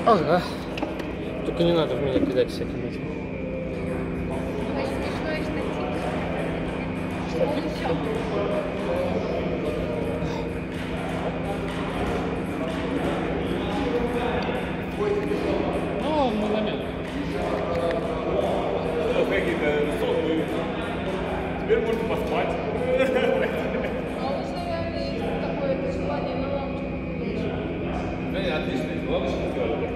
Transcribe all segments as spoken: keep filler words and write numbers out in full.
Ага. Только не надо в меня кидать всяким этим. Смешной штатив. Ну, мы заметим. Какие-то сонные. Теперь можно поспать. А у нас, наверное, есть такое желание на лампочку полечь. Да, отлично. Лампочку сделали.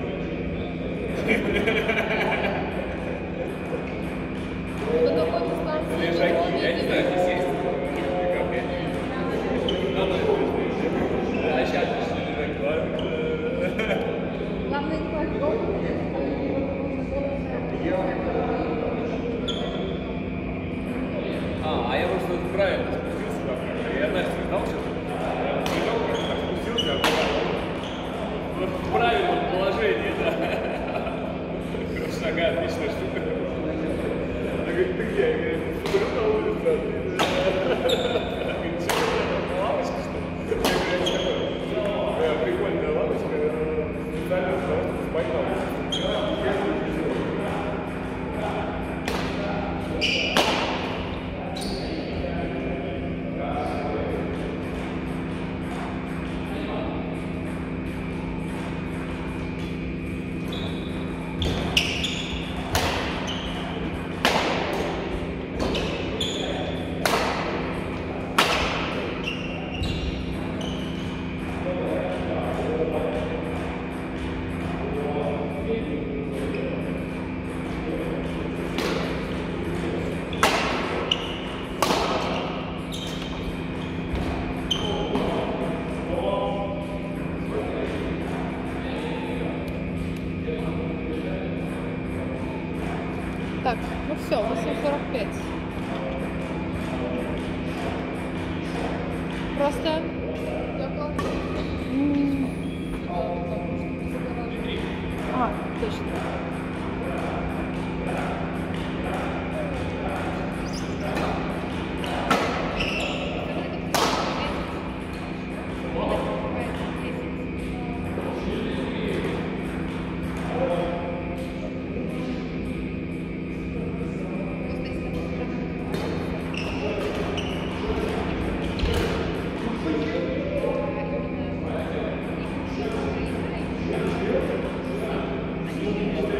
На какой дистанции? Лежаки. Я не знаю, здесь есть. Как я не вижу. Надо. А сейчас лежаки. Главное, не плохо. А, а я просто правильно спустился как-то. Я Настю ждал сейчас. Спустился, а в правильном положении, да. Шага, отличная штука. Она говорит, ты где? Я говорю, смотрю на улицу, а ты... Она говорит, что это, лавочка, что ли? Я говорю, что такое? Прикольная лавочка, специально для того, чтобы спать на улице. Так, ну все, восемь сорок пять. Просто... А, точно. Thank you.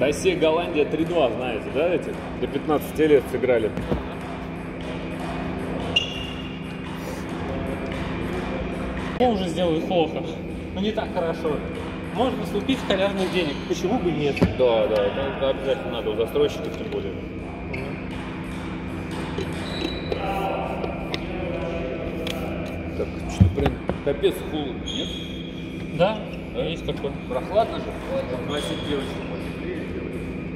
Россия, Голландия три-два, знаете, да, эти? До пятнадцати лет сыграли. Я уже сделаю плохо, но не так хорошо. Можно слупить халявных денег, почему бы нет? Да, да, это, это обязательно надо у застройщиков, тем более. Так, что, блин, капец холодно, нет? Да, есть такое. Прохладно же? Пригласить девочку потеплее сделать.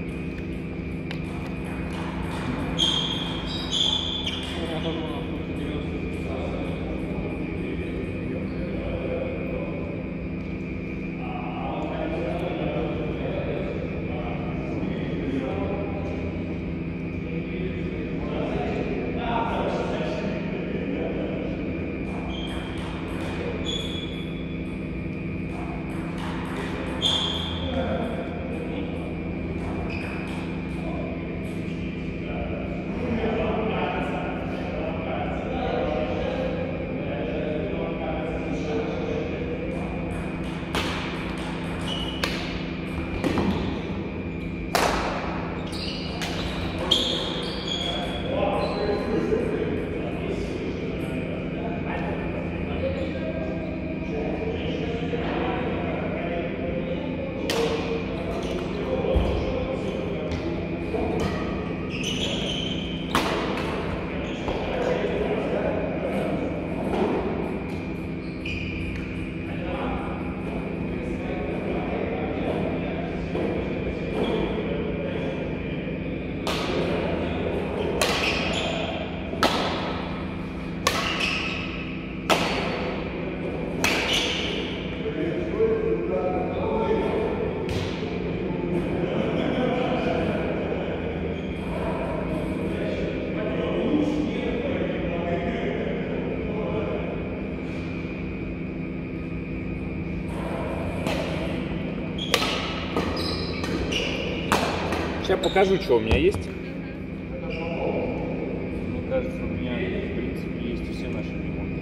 Сейчас покажу, что у меня есть. Мне кажется, у меня, в принципе, есть все наши ремонты.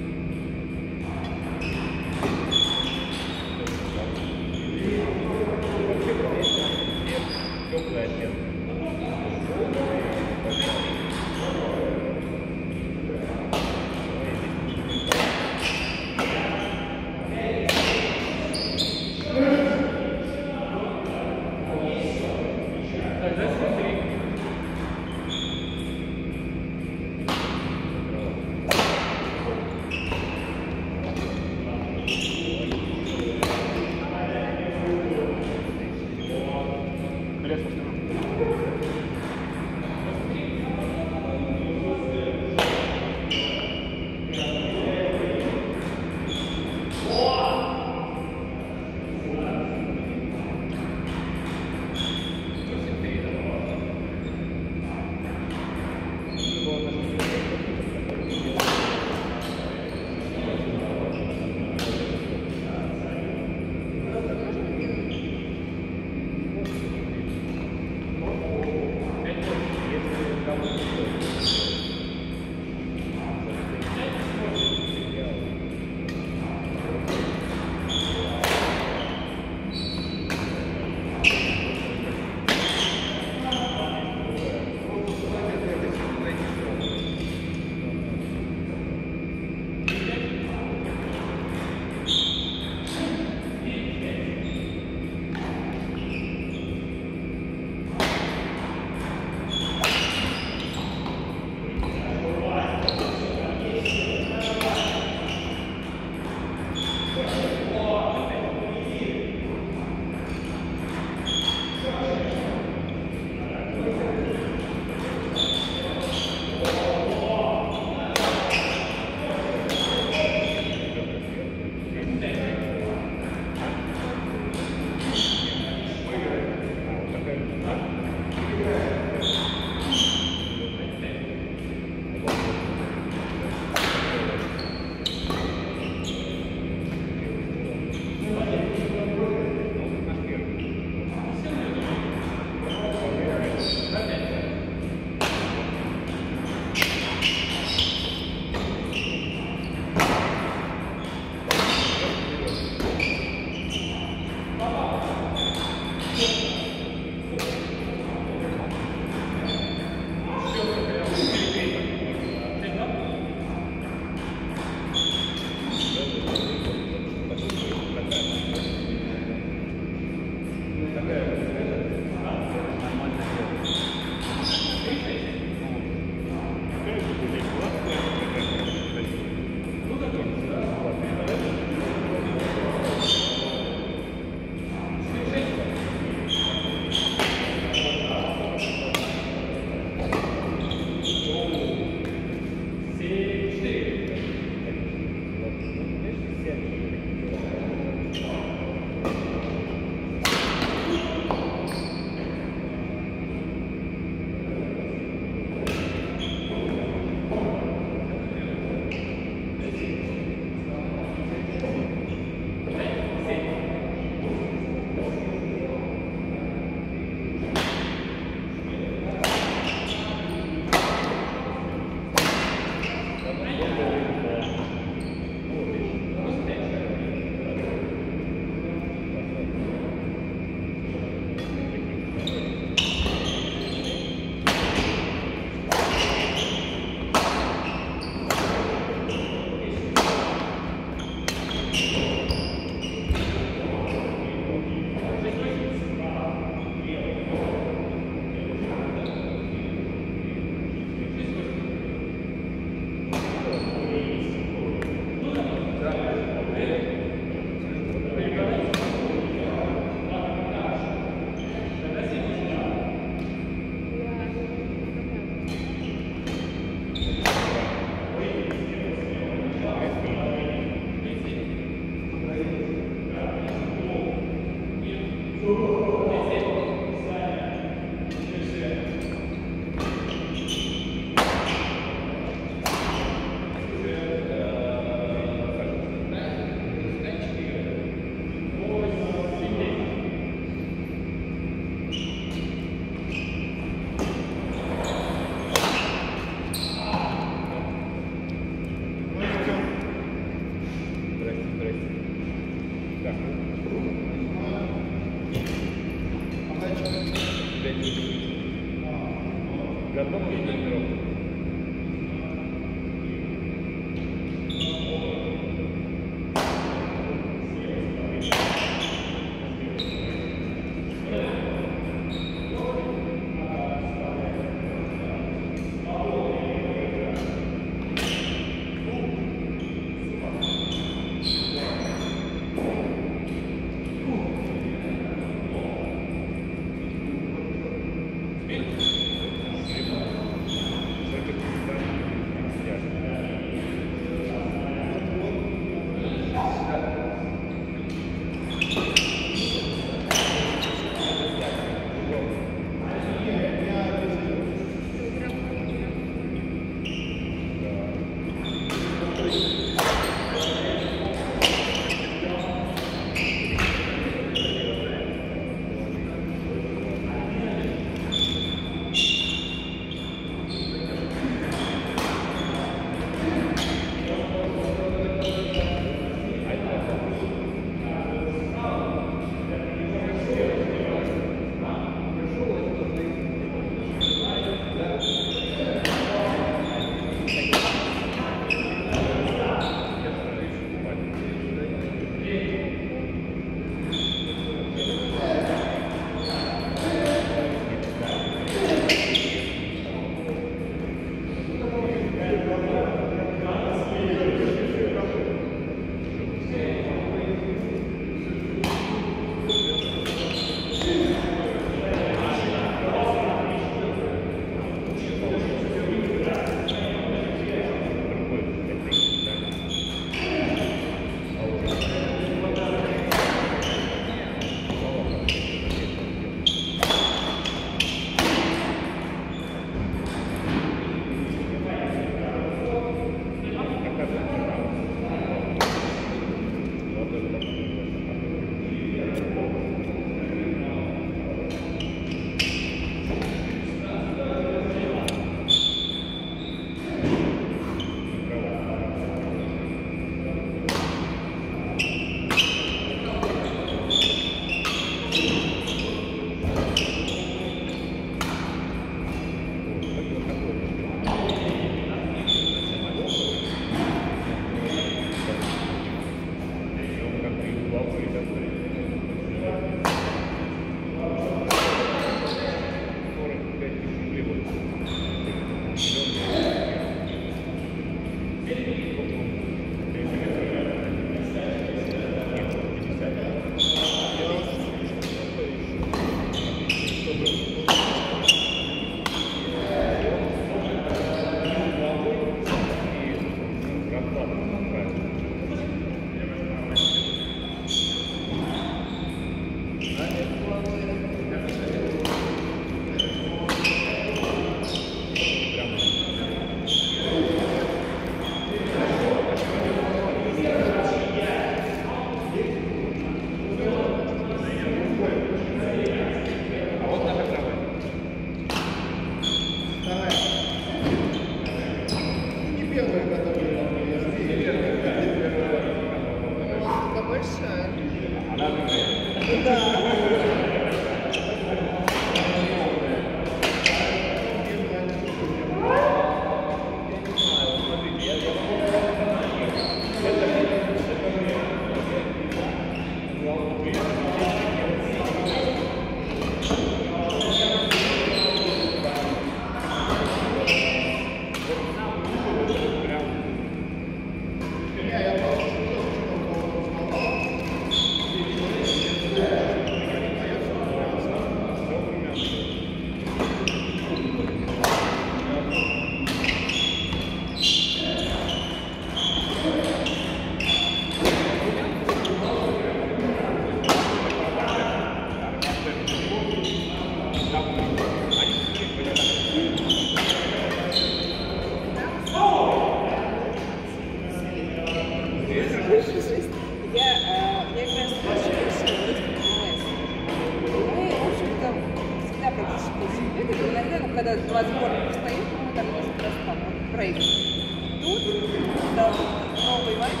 Когда два сборника стоит, мы там несколько раз там проигрываем. Тут дал новый матч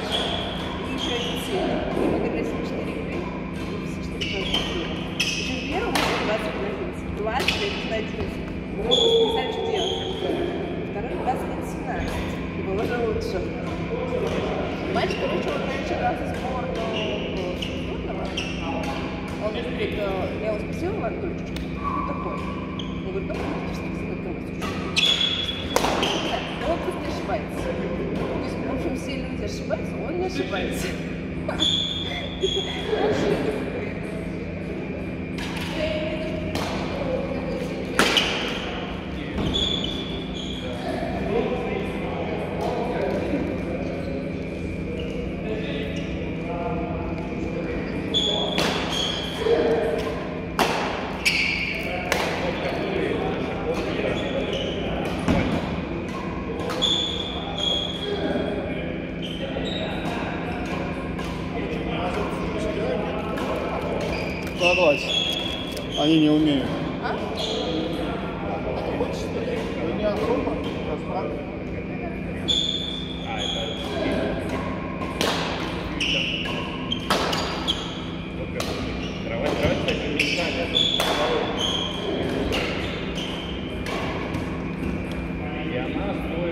и проиграли сильно. И мы играли четыре игры, и все четыре проиграли. Причем первый матч двадцать на одиннадцать, двадцать на одиннадцать. Мы просто не знали, что делать. Второй двадцать на семнадцать. И было уже лучше. Матч, короче, вот раньше играл за сборную сборного. Он мне говорит, я его спросила, Антончик, кто такой? Он говорит, ну, он просто не ошибается. То есть, в общем, все люди ошибаются, он не ошибается. Согласен. Они не умеют. А? Хочешь, что ли? У меня дома пространство. А, это... Кровать, кровать, кстати, уникальная. И она стоит